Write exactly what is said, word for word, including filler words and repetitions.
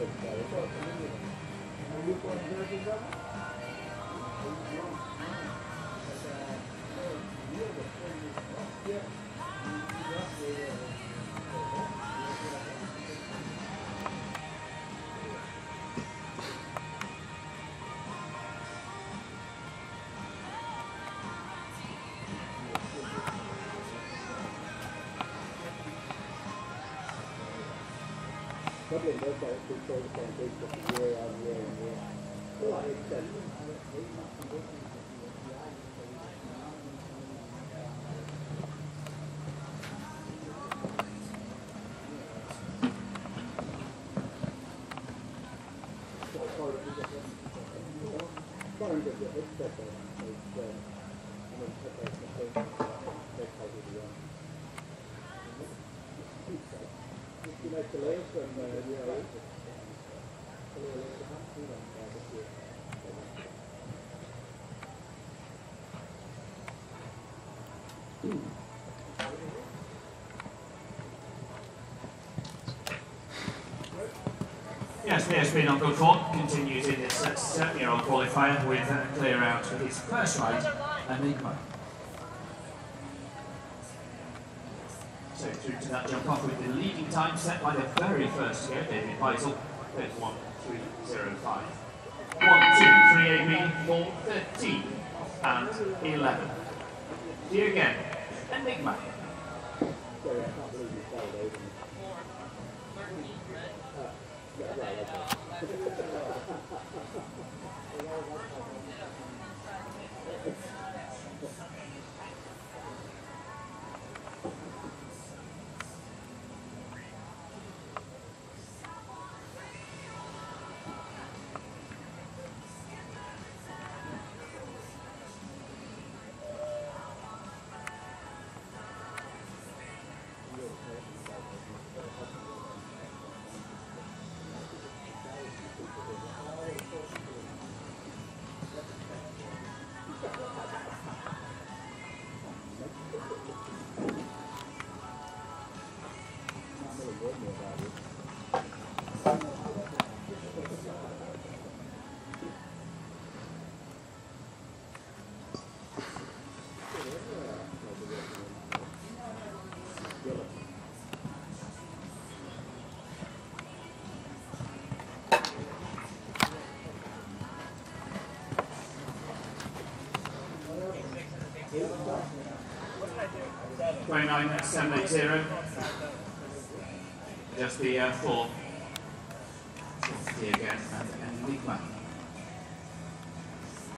Probably those guys who show the same thing for year on year and year. Well, I accept it. Yes, P S P on good form, continues in its seven-year-old qualifier with uh, clear out with his first ride, Enigma. So through to that jump off with the leading time set by the very first year, David Weisel, thirty-one three oh five. one, two, three A B, four, thirteen, and eleven. THEO GENN, Enigma. twenty-nine seven eighty. Just the uh, four. THEO GENN and Enigma.